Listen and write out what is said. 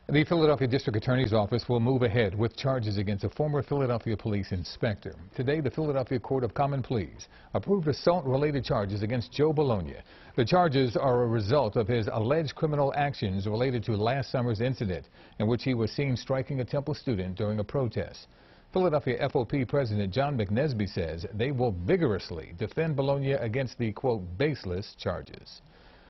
The Philadelphia District Attorney's Office will move ahead with charges against a former Philadelphia police inspector. Today, the Philadelphia Court of Common Pleas approved assault-related charges against Joe Bologna. The charges are a result of his alleged criminal actions related to last summer's incident in which he was seen striking a Temple student during a protest. Philadelphia FOP President John McNesby says they will vigorously defend Bologna against the, quote, baseless charges.